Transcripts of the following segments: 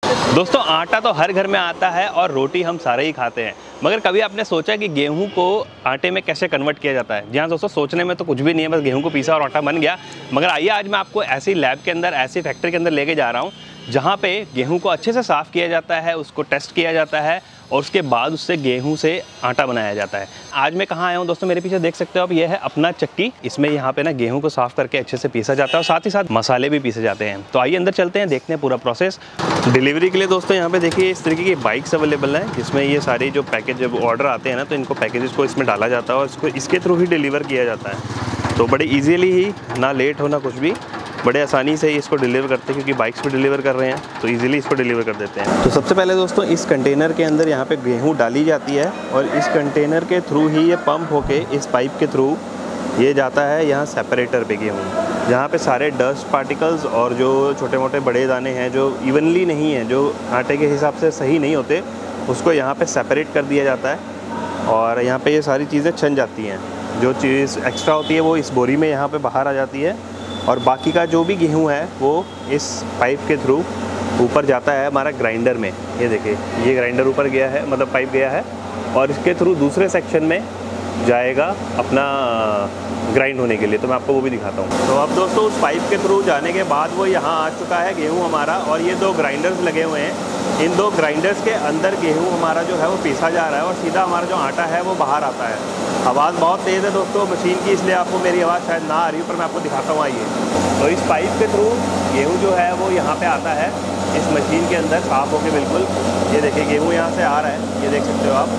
दोस्तों आटा तो हर घर में आता है और रोटी हम सारे ही खाते हैं, मगर कभी आपने सोचा कि गेहूं को आटे में कैसे कन्वर्ट किया जाता है? जी हाँ दोस्तों, सोचने में तो कुछ भी नहीं है, बस गेहूं को पीसा और आटा बन गया। मगर आइए आज मैं आपको ऐसी लैब के अंदर, ऐसी फैक्ट्री के अंदर लेके जा रहा हूँ जहाँ पे गेहूं को अच्छे से साफ़ किया जाता है, उसको टेस्ट किया जाता है और उसके बाद उससे गेहूं से आटा बनाया जाता है। आज मैं कहाँ आया हूँ दोस्तों, मेरे पीछे देख सकते हो आप, ये है अपना चक्की। इसमें यहाँ पे ना गेहूं को साफ़ करके अच्छे से पीसा जाता है और साथ ही साथ मसाले भी पीसे जाते हैं। तो आइए अंदर चलते हैं, देखते हैं पूरा प्रोसेस। डिलीवरी के लिए दोस्तों यहाँ पे देखिए इस तरीके की बाइक्स अवेलेबल हैं, जिसमें ये सारे जो पैकेज जब ऑर्डर आते हैं ना, तो इनको पैकेजेस को इसमें डाला जाता है और इसको इसके थ्रू ही डिलीवर किया जाता है। तो बड़े ईजीली ही, ना लेट हो ना कुछ भी, बड़े आसानी से इसको डिलीवर करते हैं, क्योंकि बाइक्स पे डिलीवर कर रहे हैं तो इजीली इसको डिलीवर कर देते हैं। तो सबसे पहले दोस्तों इस कंटेनर के अंदर यहाँ पे गेहूँ डाली जाती है और इस कंटेनर के थ्रू ही ये पंप होके इस पाइप के थ्रू ये जाता है यहाँ सेपरेटर पे गेहूँ, जहाँ पे सारे डस्ट पार्टिकल्स और जो छोटे मोटे बड़े दाने हैं जो इवनली नहीं हैं, जो आटे के हिसाब से सही नहीं होते, उसको यहाँ पे सेपरेट कर दिया जाता है और यहाँ पे ये सारी चीज़ें छन जाती हैं। जो चीज़ एक्स्ट्रा होती है वो इस बोरी में यहाँ पे बाहर आ जाती है और बाकी का जो भी गेहूँ है वो इस पाइप के थ्रू ऊपर जाता है हमारा ग्राइंडर में। ये देखिए, ये ग्राइंडर ऊपर गया है, मतलब पाइप गया है और इसके थ्रू दूसरे सेक्शन में जाएगा अपना ग्राइंड होने के लिए। तो मैं आपको वो भी दिखाता हूँ। तो अब दोस्तों उस पाइप के थ्रू जाने के बाद वो यहाँ आ चुका है गेहूँ हमारा, और ये दो ग्राइंडर्स लगे हुए हैं। इन दो ग्राइंडर्स के अंदर गेहूँ हमारा जो है वो पीसा जा रहा है और सीधा हमारा जो आटा है वो बाहर आता है। आवाज़ बहुत तेज़ है दोस्तों मशीन की, इसलिए आपको मेरी आवाज़ शायद ना आ रही हो, पर मैं आपको दिखाता हूँ। आइए, तो इस पाइप के थ्रू गेहूँ जो है वो यहाँ पे आता है इस मशीन के अंदर साफ़ होके बिल्कुल। ये देखिए गेहूँ यहाँ से आ रहा है, ये देख सकते हो आप।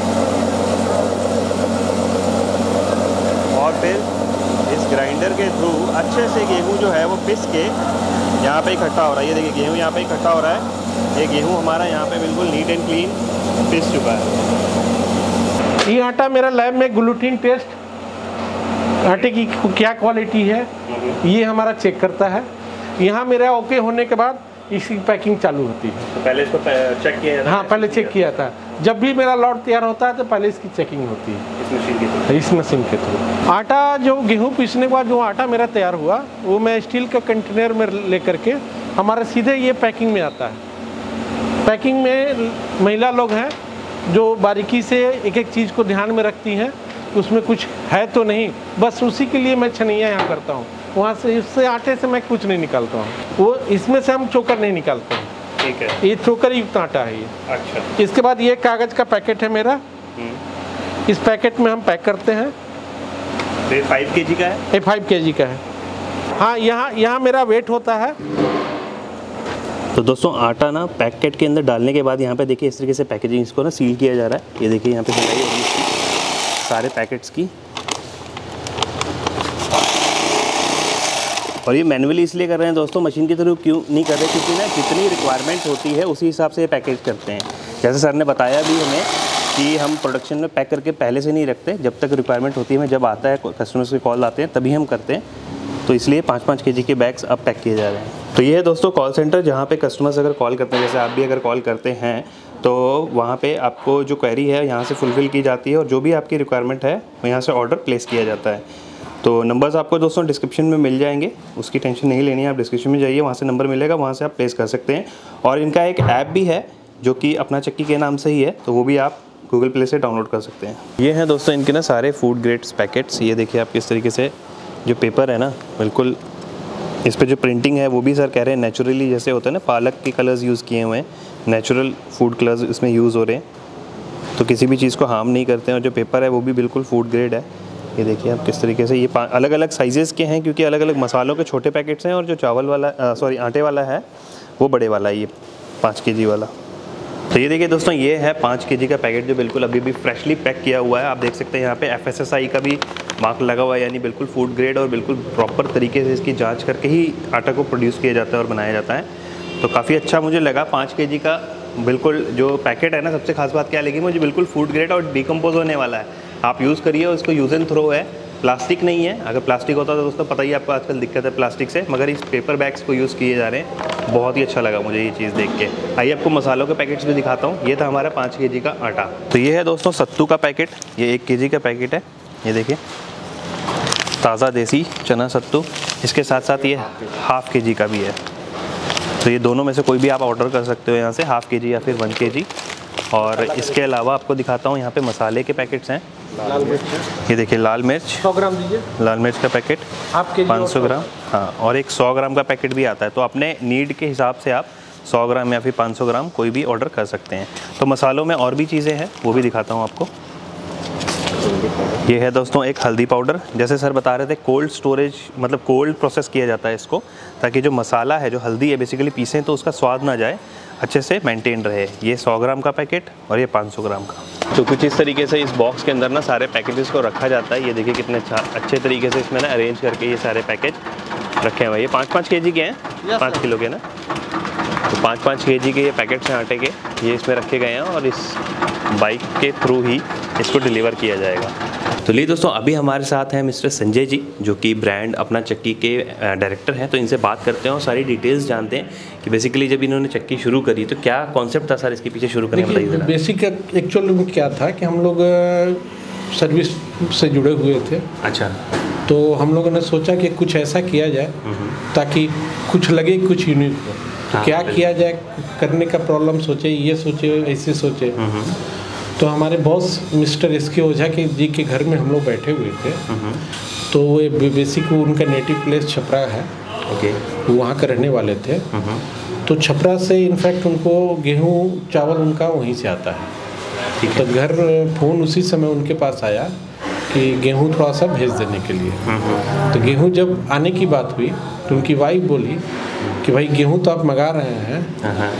और फिर इस ग्राइंडर के थ्रू अच्छे से गेहूँ जो है वो पिस के यहाँ पे इकट्ठा हो रहा है। ये देखिए गेहूँ यहाँ पे इकट्ठा हो रहा है। ये गेहूँ हमारा यहाँ पे बिल्कुल नीट एंड क्लीन पिस चुका है। ये आटा मेरा लैब में ग्लूटीन टेस्ट, आटे की क्या क्वालिटी है ये हमारा चेक करता है। यहाँ मेरा ओके होने के बाद इसकी पैकिंग चालू होती है। तो पहले इसको चेक किया जाता है? हाँ, पहले चेक किया जाता है। जब भी मेरा लॉट तैयार होता है तो पहले इसकी चेकिंग होती है इस मशीन के थ्रू। आटा जो गेहूँ पीसने के बाद जो आटा मेरा तैयार हुआ वो मैं स्टील के कंटेनर में लेकर के हमारे सीधे ये पैकिंग में आता है। पैकिंग में महिला लोग हैं जो बारीकी से एक एक चीज़ को ध्यान में रखती हैं, उसमें कुछ है तो नहीं, बस उसी के लिए मैं छनैया यहाँ करता हूँ। वहाँ से इससे आटे से मैं कुछ नहीं निकालता हूँ, वो इसमें से हम चोकर नहीं निकालते हैं। ठीक है, ये चोकर युक्त आटा है ये। अच्छा। इसके बाद ये कागज़ का पैकेट है मेरा, इस पैकेट में हम पैक करते हैं। ये 5 kg का है? ये 5 kg का है। हाँ, यहाँ मेरा वेट होता है। तो दोस्तों आटा ना पैकेट के अंदर डालने के बाद यहाँ पे देखिए इस तरीके से पैकेजिंग इसको ना सील किया जा रहा है। ये देखिए यहाँ पे सिलाई होगी इसकी सारे पैकेट्स की, और ये मैनुअली इसलिए कर रहे हैं दोस्तों, मशीन के थ्रू क्यों नहीं कर रहे, क्योंकि ना जितनी रिक्वायरमेंट होती है उसी हिसाब से ये पैकेज करते हैं। जैसे सर ने बताया भी हमें कि हम प्रोडक्शन में पैक करके पहले से नहीं रखते, जब तक रिक्वायरमेंट होती है, हमें जब आता है कस्टमर्स के कॉल आते हैं तभी हम करते हैं। तो इसलिए 5-5 kg के बैग्स अब पैक किए जा रहे हैं। तो ये है दोस्तों कॉल सेंटर, जहाँ पे कस्टमर्स अगर कॉल करते हैं, जैसे आप भी अगर कॉल करते हैं तो वहाँ पे आपको जो क्वेरी है यहाँ से फुलफ़िल की जाती है और जो भी आपकी रिक्वायरमेंट है वो यहाँ से ऑर्डर प्लेस किया जाता है। तो नंबर्स आपको दोस्तों डिस्क्रिप्शन में मिल जाएंगे, उसकी टेंशन नहीं लेनी है। आप डिस्क्रिप्शन में जाइए, वहाँ से नंबर मिलेगा, वहाँ से आप प्लेस कर सकते हैं। और इनका एक ऐप भी है जो कि अपना चक्की के नाम से ही है, तो वो भी आप गूगल प्ले से डाउनलोड कर सकते हैं। ये हैं दोस्तों इनके ना सारे फूड ग्रेड्स पैकेट्स। ये देखिए आप किस तरीके से जो पेपर है ना, बिल्कुल इस पर जो प्रिंटिंग है वो भी सर कह रहे हैं नेचुरली, जैसे होता है ना पालक के कलर्स यूज़ किए हुए हैं, नेचुरल फूड कलर्स इसमें यूज़ हो रहे हैं, तो किसी भी चीज़ को हार्म नहीं करते हैं। और जो पेपर है वो भी बिल्कुल फूड ग्रेड है। ये देखिए आप किस तरीके से, ये अलग अलग साइजेस के हैं, क्योंकि अलग अलग मसालों के छोटे पैकेट्स हैं और जो चावल वाला आटे वाला है वो बड़े वाला है, ये 5 kg वाला। तो ये देखिए दोस्तों, ये है 5 kg का पैकेट जो बिल्कुल अभी भी फ्रेशली पैक किया हुआ है। आप देख सकते हैं यहाँ पे FSSAI का भी मार्क लगा हुआ है, यानी बिल्कुल फूड ग्रेड और बिल्कुल प्रॉपर तरीके से इसकी जांच करके ही आटा को प्रोड्यूस किया जाता है और बनाया जाता है। तो काफ़ी अच्छा मुझे लगा 5 kg का बिल्कुल जो पैकेट है ना। सबसे खास बात क्या लगी मुझे, बिल्कुल फूड ग्रेड और डिकम्पोज होने वाला है। आप यूज़ करिए, उसको यूज़ एंड थ्रो है, प्लास्टिक नहीं है। अगर प्लास्टिक होता तो दोस्तों पता ही आपको आजकल दिक्कत है प्लास्टिक से, मगर इस पेपर बैग्स को यूज़ किए जा रहे हैं। बहुत ही अच्छा लगा मुझे ये चीज़ देख के। आइए आपको मसालों के पैकेट्स भी दिखाता हूँ। ये था हमारा 5 kg का आटा। तो ये है दोस्तों सत्तू का पैकेट, ये 1 kg का पैकेट है। ये देखिए ताज़ा देसी चना सत्तू, इसके साथ साथ ये 1/2 kg का भी है। तो ये दोनों में से कोई भी आप ऑर्डर कर सकते हो यहाँ से, ½ kg या फिर 1 kg। और इसके अलावा आपको दिखाता हूँ यहाँ पे मसाले के पैकेट्स हैं। लाल मिर्च, ये देखिए लाल मिर्च 100 ग्राम दीजिए। लाल मिर्च का पैकेट आपके 500 ग्राम, हाँ, और एक 100 ग्राम का पैकेट भी आता है। तो अपने नीड के हिसाब से आप 100 ग्राम या फिर 500 ग्राम कोई भी ऑर्डर कर सकते हैं। तो मसालों में और भी चीज़ें हैं, वो भी दिखाता हूँ आपको। ये है दोस्तों एक हल्दी पाउडर। जैसे सर बता रहे थे, कोल्ड स्टोरेज मतलब कोल्ड प्रोसेस किया जाता है इसको, ताकि जो मसाला है, जो हल्दी है बेसिकली पीसें तो उसका स्वाद ना जाए, अच्छे से मेंटेन रहे। ये 100 ग्राम का पैकेट और ये 500 ग्राम का। तो कुछ इस तरीके से इस बॉक्स के अंदर ना सारे पैकेजेस को रखा जाता है। ये देखिए कितने अच्छे तरीके से इसमें ना अरेंज करके ये सारे पैकेज रखे हुए हैं। ये 5-5 kg के हैं, 5 किलो के ना, तो 5-5 kg के ये पैकेट्स हैं आटे के, ये इसमें रखे गए हैं और इस बाइक के थ्रू ही इसको डिलीवर किया जाएगा। तो लिए दोस्तों, अभी हमारे साथ हैं मिस्टर संजय जी, जो कि ब्रांड अपना चक्की के डायरेक्टर हैं। तो इनसे बात करते हैं और सारी डिटेल्स जानते हैं कि बेसिकली जब इन्होंने चक्की शुरू करी तो क्या कॉन्सेप्ट था सर इसके पीछे शुरू करने का, बताइए जरा। बेसिक एक्चुअली में क्या था कि हम लोग सर्विस से जुड़े हुए थे। अच्छा। तो हम लोगों ने सोचा कि कुछ ऐसा किया जाए ताकि कुछ लगे, कुछ यूनिक हो। तो क्या किया जाए करने का प्रॉब्लम सोचे, ये सोचे, ऐसे सोचे। तो हमारे बॉस मिस्टर एसके ओझा के जी के घर में हम लोग बैठे हुए थे। तो वो बेसिक उनका नेटिव प्लेस छपरा है। ओके। वहाँ के रहने वाले थे। तो छपरा से इनफैक्ट उनको गेहूँ चावल उनका वहीं से आता है। ठीक है। तो घर फ़ोन उसी समय उनके पास आया कि गेहूँ थोड़ा सा भेज देने के लिए। तो गेहूँ जब आने की बात हुई तो उनकी वाइफ बोली कि भाई गेहूँ तो आप मंगा रहे हैं,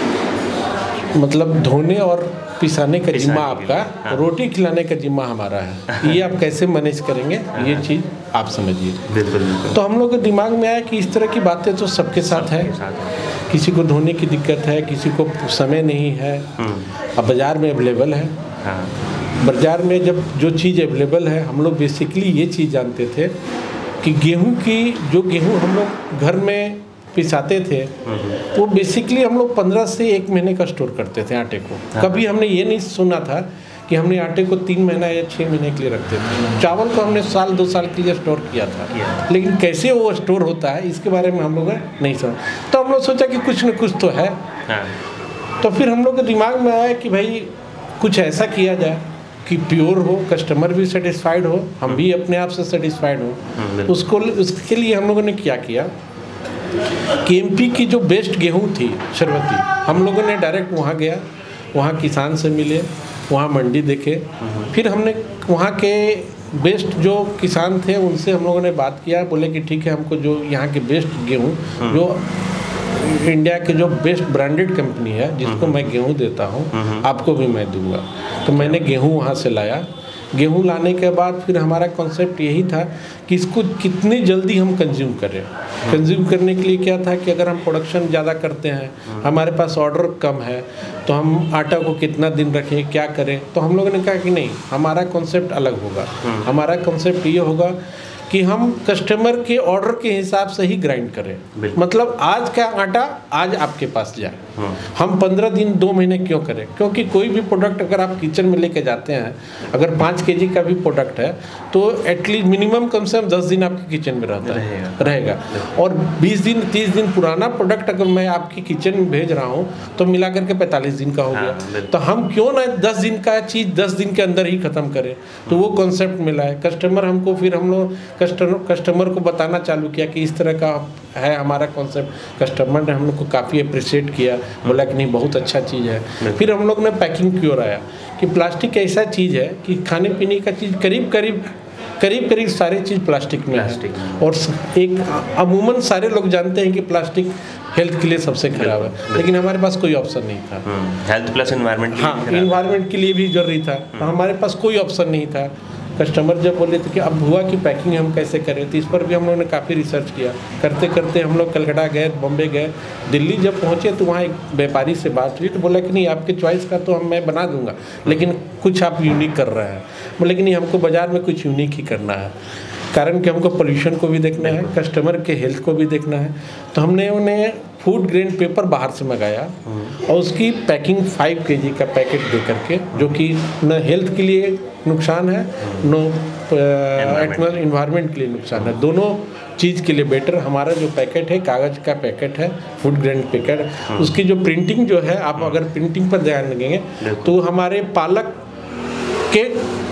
मतलब धोने और पिसाने का जिम्मा आपका, रोटी खिलाने का जिम्मा हमारा है। ये आप कैसे मैनेज करेंगे, ये चीज़ आप समझिए। तो हम लोग के दिमाग में आया कि इस तरह की बातें तो सबके साथ है। किसी को धोने की दिक्कत है, किसी को समय नहीं है। अब बाज़ार में अवेलेबल है। बाज़ार में जब जो चीज़ अवेलेबल है, हम लोग बेसिकली ये चीज़ जानते थे कि गेहूँ हम लोग घर में पिसाते थे, वो बेसिकली हम लोग 15 से 1 महीने का स्टोर करते थे आटे को। कभी हमने ये नहीं सुना था कि हमने आटे को 3 महीना या 6 महीने के लिए रखते थे। चावल को हमने 1-2 साल के लिए स्टोर किया था, लेकिन कैसे वो स्टोर होता है इसके बारे में हम लोग नहीं समझ। तो हम लोग सोचा कि कुछ न कुछ तो है। तो फिर हम लोग के दिमाग में आया कि भाई कुछ ऐसा किया जाए कि प्योर हो, कस्टमर भी सेटिस्फाइड हो, हम भी अपने आप से सेटिस्फाइड हो। उसके लिए हम लोगों ने क्या किया कि एमपी की जो बेस्ट गेहूं थी शरबती, हम लोगों ने डायरेक्ट वहाँ गया, वहाँ किसान से मिले, वहाँ मंडी देखे। फिर हमने वहाँ के बेस्ट जो किसान थे उनसे हम लोगों ने बात किया। बोले कि ठीक है, हमको जो यहाँ के बेस्ट गेहूँ, जो इंडिया के जो बेस्ट ब्रांडेड कंपनी है जिसको मैं गेहूँ देता हूँ, आपको भी मैं दूंगा। तो मैंने गेहूँ वहाँ से लाया। गेहूँ लाने के बाद फिर हमारा कॉन्सेप्ट यही था कि इसको कितनी जल्दी हम कंज्यूम करें। कंज्यूम करने के लिए क्या था कि अगर हम प्रोडक्शन ज़्यादा करते हैं, हमारे पास ऑर्डर कम है, तो हम आटा को कितना दिन रखें, क्या करें। तो हम लोगों ने कहा कि नहीं, हमारा कॉन्सेप्ट अलग होगा। हमारा कॉन्सेप्ट ये होगा कि हम कस्टमर के ऑर्डर के हिसाब से ही ग्राइंड करें। मतलब आज का आटा आज आपके पास जाए। हम 15 दिन 2 महीने क्यों करें? क्योंकि कोई भी प्रोडक्ट अगर आप किचन में लेके जाते हैं, अगर 5 kg का भी प्रोडक्ट है तो एटलीस्ट मिनिमम कम से कम 10 दिन आपके किचन में रहेगा। और 20 दिन 30 दिन पुराना प्रोडक्ट अगर मैं आपकी किचन में भेज रहा हूँ तो मिला करके 45 दिन का हो गया। तो हम क्यों ना 10 दिन का चीज़ 10 दिन के अंदर ही ख़त्म करें। तो वो कॉन्सेप्ट मिला है। कस्टमर हमको, फिर हम लोग कस्टमर को बताना चालू किया कि इस तरह का है हमारा कॉन्सेप्ट। कस्टमर ने हम लोग को काफ़ी अप्रिशिएट किया, बोला कि नहीं बहुत अच्छा चीज़ है। फिर हम लोग ने पैकिंग की ओर आया कि प्लास्टिक ऐसा चीज़ है कि खाने पीने का चीज़ करीब सारी चीज़ प्लास्टिक में है। और एक अमूमन सारे लोग जानते हैं कि प्लास्टिक हेल्थ के लिए सबसे खराब है, लेकिन हमारे पास कोई ऑप्शन नहीं था। हेल्थ प्लस एनवायरनमेंट, हाँ, एनवायरनमेंट के लिए भी जरूरी था, तो हमारे पास कोई ऑप्शन नहीं था। कस्टमर जब बोले थे कि अब हुआ कि पैकिंग हम कैसे करें, तो इस पर भी हम लोगों ने काफ़ी रिसर्च किया। करते करते हम लोग कलकत्ता गए, बॉम्बे गए, दिल्ली जब पहुँचे तो वहाँ एक व्यापारी से बात हुई। तो बोला कि नहीं, आपके चॉइस का तो मैं बना दूंगा, लेकिन कुछ आप यूनिक कर रहे हैं। बोले कि नहीं, हमको बाज़ार में कुछ यूनिक ही करना है, कारण कि हमको पोल्यूशन को भी देखना है, कस्टमर के हेल्थ को भी देखना है। तो हमने उन्हें फूड ग्रेन पेपर बाहर से मंगाया और उसकी पैकिंग 5 kg का पैकेट दे करके, जो कि न हेल्थ के लिए नुकसान है नो एनवायरनमेंट के लिए नुकसान है, दोनों चीज़ के लिए बेटर हमारा जो पैकेट है, कागज़ का पैकेट है, फूड ग्रेन पैकेट, उसकी जो प्रिंटिंग जो है, आप अगर प्रिंटिंग पर ध्यान देंगे तो हमारे पालक के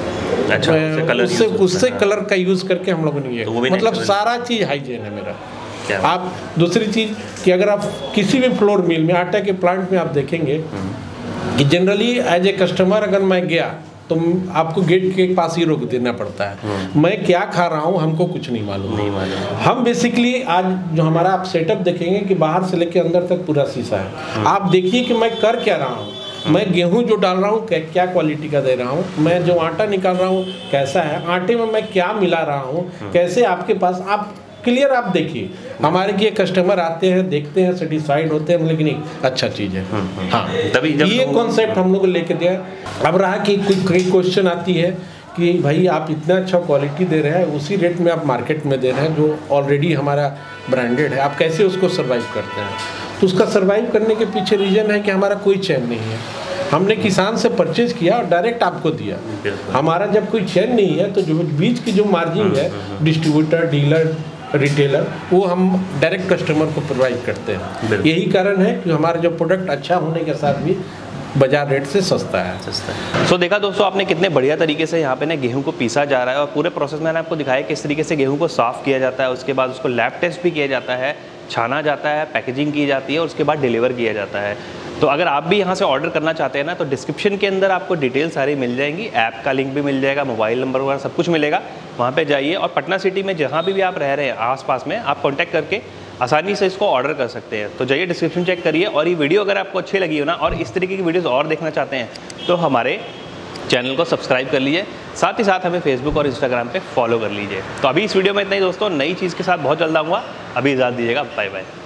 उससे कलर का यूज़ करके हम लोगों ने ये मतलब सारा चीज़ हाइजीन है मेरा। आप दूसरी चीज़ कि अगर आप किसी भी फ्लोर मिल में आटा के प्लांट में आप देखेंगे कि जनरली एज ए कस्टमर अगर मैं गया तो आपको गेट के पास ही रोक देना पड़ता है, मैं क्या खा रहा हूँ हमको कुछ नहीं मालूम। हम बेसिकली आज जो हमारा आप सेटअप देखेंगे कि बाहर से लेके अंदर तक पूरा शीशा है। आप देखिए कि मैं कर क्या रहा हूँ, मैं गेहूं जो डाल रहा हूँ क्या क्वालिटी का दे रहा हूँ, मैं जो आटा निकाल रहा हूँ कैसा है, आटे में मैं क्या मिला रहा हूँ, कैसे आपके पास आप क्लियर आप देखिए। हमारे ये कस्टमर आते हैं, देखते हैं, सेटिस्फाइड होते हैं, लेकिन अच्छा चीज़ है। हाँ, तभी ये कॉन्सेप्ट हम लोग लेके दिया। अब रहा कि कोई क्वेश्चन आती है कि भाई आप इतना अच्छा क्वालिटी दे रहे हैं, उसी रेट में आप मार्केट में दे रहे हैं जो ऑलरेडी हमारा ब्रांडेड है, आप कैसे उसको सर्वाइव करते हैं? तो उसका सर्वाइव करने के पीछे रीज़न है कि हमारा कोई चैन नहीं है। हमने किसान से परचेज किया और डायरेक्ट आपको दिया। हमारा जब कोई चैन नहीं है तो जो बीच की जो मार्जिन है, डिस्ट्रीब्यूटर, डीलर, रिटेलर, वो हम डायरेक्ट कस्टमर को प्रोवाइड करते हैं। यही कारण है कि हमारा जो प्रोडक्ट अच्छा होने के साथ भी बाजार रेट से सस्ता है। सो देखा दोस्तों आपने कितने बढ़िया तरीके से यहाँ पे ना गेहूं को पीसा जा रहा है और पूरे प्रोसेस में मैंने आपको दिखाया किस तरीके से गेहूं को साफ़ किया जाता है, उसके बाद उसको लैब टेस्ट भी किया जाता है, छाना जाता है, पैकेजिंग की जाती है और उसके बाद डिलीवर किया जाता है। तो अगर आप भी यहाँ से ऑर्डर करना चाहते हैं ना तो डिस्क्रिप्शन के अंदर आपको डिटेल सारी मिल जाएंगी, ऐप का लिंक भी मिल जाएगा, मोबाइल नंबर वगैरह सब कुछ मिलेगा, वहाँ पे जाइए और पटना सिटी में जहाँ भी आप रह रहे हैं आसपास में आप कांटेक्ट करके आसानी से इसको ऑर्डर कर सकते हैं। तो जाइए डिस्क्रिप्शन चेक करिए और ये वीडियो अगर आपको अच्छी लगी हो ना और इस तरीके की वीडियोज़ और देखना चाहते हैं तो हमारे चैनल को सब्सक्राइब कर लीजिए, साथ ही साथ हमें फेसबुक और इंस्टाग्राम पे फॉलो कर लीजिए। तो अभी इस वीडियो में इतना ही दोस्तों, नई चीज़ के साथ बहुत जल्द आऊँगा, अभी इजाज़त दीजिएगा, बाय बाय।